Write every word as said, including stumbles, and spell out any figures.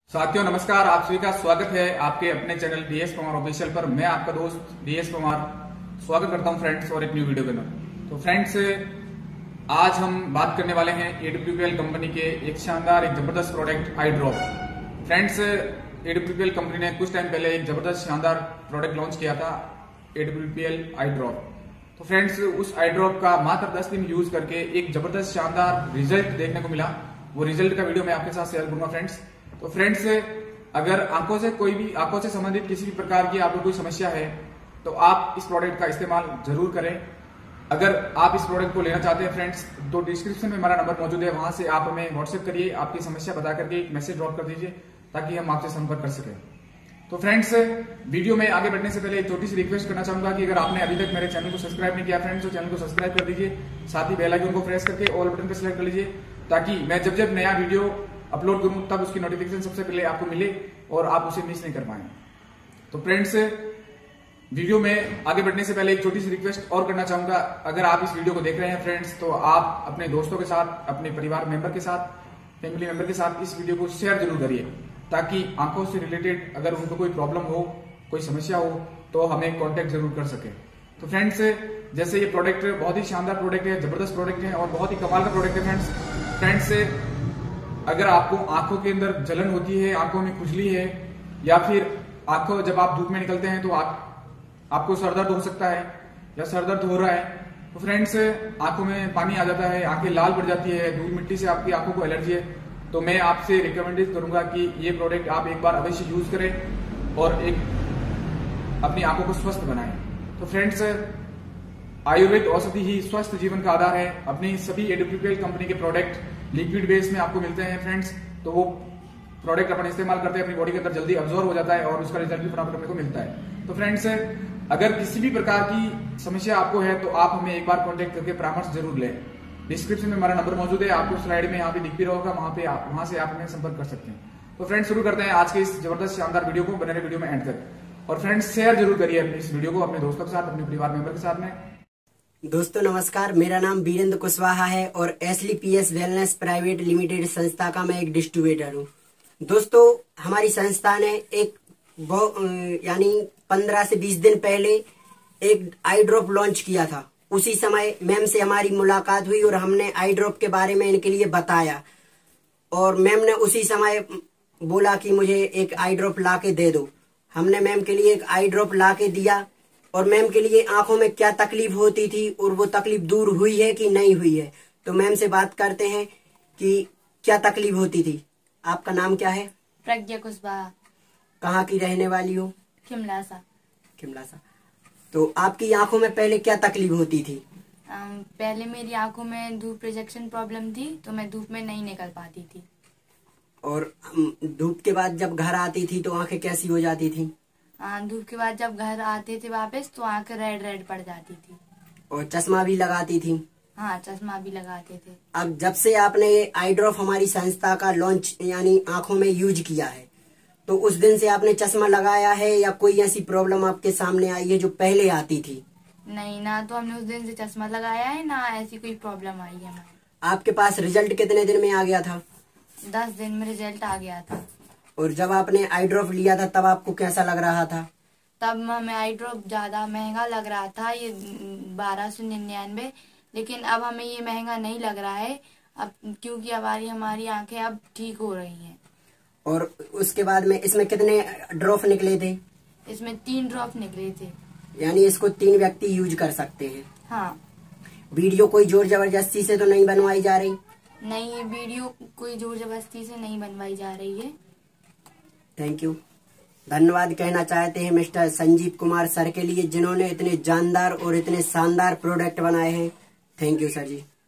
साथियों नमस्कार, आप सभी का स्वागत है आपके अपने चैनल डीएस पवार ऑफिशियल पर। मैं आपका दोस्त डीएस पवार स्वागत करता हूं फ्रेंड्स और एक न्यू वीडियो के अंदर। तो फ्रेंड्स आज हम बात करने वाले हैं एडब्ल्यूपीएल कंपनी के एक शानदार एक जबरदस्त product eye drop. Friends AWPL company ने कुछ टाइम पहले एक जबरदस्त शानदार प्रोडक्ट लॉन्च किया था एडब्ल्यूपीएल आई ड्रॉप। तो फ्रेंड्स उस आई ड्रॉप का मात्र दस दिन यूज करके एक जबरदस्त शानदार रिजल्ट देखने को मिला। वो रिजल्ट का वीडियो मैं आपके साथ शेयर करूंगा फ्रेंड्स। तो फ्रेंड्स अगर आंखों से कोई भी आंखों से संबंधित किसी भी प्रकार की आपको कोई समस्या है तो आप इस प्रोडक्ट का इस्तेमाल जरूर करें। अगर आप इस प्रोडक्ट को लेना चाहते हैं फ्रेंड्स तो डिस्क्रिप्शन में हमारा नंबर मौजूद है, वहां से आप हमें व्हाट्सएप करिए, आपकी समस्या बता करके एक मैसेज ड्रॉप कर दीजिए ताकि हम आपसे संपर्क कर सकें। तो फ्रेंड्स वीडियो में आगे बढ़ने से पहले एक छोटी सी रिक्वेस्ट करना चाहूंगा कि अगर आपने अभी तक मेरे चैनल को सब्सक्राइब नहीं किया फ्रेंड्स तो चैनल को सब्सक्राइब कर दीजिए, साथ ही बेल आइकन को प्रेस करके ऑल बटन पर सिलेक्ट कर लीजिए ताकि मैं जब जब नया वीडियो अपलोड करूं तब उसकी नोटिफिकेशन सबसे पहले आपको मिले और आप उसे मिस नहीं कर पाए। तो फ्रेंड्स वीडियो में आगे बढ़ने से पहले एक छोटी सी रिक्वेस्ट और करना चाहूंगा, अगर आप इस वीडियो को देख रहे हैं फ्रेंड्स तो आप अपने दोस्तों के साथ, अपने परिवार मेंबर के साथ, फैमिली मेंबर के साथ इस वीडियो को शेयर जरूर करिए ताकि आंखों से रिलेटेड अगर उनको कोई प्रॉब्लम हो, कोई समस्या हो तो हमें कॉन्टेक्ट जरूर कर सके। तो फ्रेंड्स जैसे ये प्रोडक्ट बहुत ही शानदार प्रोडक्ट है, जबरदस्त प्रोडक्ट है और बहुत ही कमाल का प्रोडक्ट है फ्रेंड्स। फ्रेंड्स अगर आपको आंखों के अंदर जलन होती है, आंखों में खुजली है या फिर आंखों जब आप धूप में निकलते हैं तो आप, आपको सरदर्द हो सकता है या सरदर्द हो रहा है तो फ्रेंड्स आंखों में पानी आ जाता है, आंखें लाल पड़ जाती है, धूल मिट्टी से आपकी आंखों को एलर्जी है, तो मैं आपसे रिकमेंडेड करूंगा कि ये प्रोडक्ट आप एक बार अवश्य यूज करें और एक अपनी आंखों को स्वस्थ बनाएं। तो फ्रेंड्स आयुर्वेद औषधि ही स्वस्थ जीवन का आधार है। अपनी सभी एडब्ल्यूपीएल कंपनी के प्रोडक्ट लिक्विड बेस में आपको मिलते हैं फ्रेंड्स, तो वो प्रोडक्ट अपन इस्तेमाल करते हैं अपनी बॉडी के अंदर जल्दी अब्जॉर्ब हो जाता है और उसका रिजल्ट भी फटाफट करने को मिलता है। तो फ्रेंड्स अगर किसी भी प्रकार की समस्या आपको है तो आप हमें एक बार कॉन्टेक्ट करके परामर्श जरूर लें। डिस्क्रिप्शन में हमारा नंबर मौजूद है, आपको स्लाइड में यहाँ पे दिख भी रहेगा, वहां पे आप वहां से आप हमें संपर्क कर सकते हैं। तो फ्रेंड्स शुरू करते हैं आज के इस जबरदस्त शानदार वीडियो को, बने रहे वीडियो में एंड तक। और फ्रेंड्स शेयर जरूर करिए इस वीडियो को अपने दोस्तों के साथ, अपने परिवार मेंबर के साथ में। दोस्तों नमस्कार, मेरा नाम वीरेंद्र कुशवाहा है और एसली पीएस वेलनेस प्राइवेट लिमिटेड संस्था का मैं एक डिस्ट्रीब्यूटर हूँ। दोस्तों हमारी संस्था ने एक यानी पंद्रह से बीस दिन पहले एक आई ड्रॉप लॉन्च किया था। उसी समय मैम से हमारी मुलाकात हुई और हमने आई ड्रॉप के बारे में इनके लिए बताया और मैम ने उसी समय बोला कि मुझे एक आई ड्रॉप ला के दे दो। हमने मैम के लिए एक आई ड्रॉप ला के दिया और मैम के लिए आंखों में क्या तकलीफ होती थी और वो तकलीफ दूर हुई है कि नहीं हुई है। तो मैम से बात करते हैं कि क्या तकलीफ होती थी। आपका नाम क्या है? प्रज्ञा कुशवाहा। कहाँ की रहने वाली हो? खिमलासा। खिमलासा। तो आपकी आंखों में पहले क्या तकलीफ होती थी? पहले मेरी आंखों में धूप रिजेक्शन प्रॉब्लम थी तो मैं धूप में नहीं निकल पाती थी। और धूप के बाद जब घर आती थी तो आंखें कैसी हो जाती थी? धूप के बाद जब घर आते थे वापस तो आंखें रेड रेड पड़ जाती थी। और चश्मा भी लगाती थी? हाँ चश्मा भी लगाते थे। अब जब से आपने ये आई ड्रॉप हमारी संस्था का लॉन्च यानी आंखों में यूज किया है तो उस दिन से आपने चश्मा लगाया है या कोई ऐसी प्रॉब्लम आपके सामने आई है जो पहले आती थी? नहीं, ना तो हमने उस दिन से चश्मा लगाया है ना ऐसी कोई प्रॉब्लम आई है। आपके पास रिजल्ट कितने दिन में आ गया था? दस दिन में रिजल्ट आ गया था। और जब आपने आई ड्रॉप लिया था तब आपको कैसा लग रहा था? तब हमें आई ड्रॉप ज्यादा महंगा लग रहा था, ये बारह सौ निन्यानवे, लेकिन अब हमें ये महंगा नहीं लग रहा है अब, क्योंकि हमारी हमारी आंखें अब ठीक हो रही हैं। और उसके बाद में इसमें कितने ड्रॉप निकले थे? इसमें तीन ड्रॉप निकले थे। यानी इसको तीन व्यक्ति यूज कर सकते हैं? हाँ। वीडियो कोई जोर जबरदस्ती से तो नहीं बनवाई जा रही? नहीं, ये वीडियो कोई जोर जबरदस्ती से नहीं बनवाई जा रही है। Thank you. धन्यवाद कहना चाहते हैं मिस्टर संजीव कुमार सर के लिए जिन्होंने इतने जानदार और इतने शानदार प्रोडक्ट बनाए हैं। Thank you sir ji.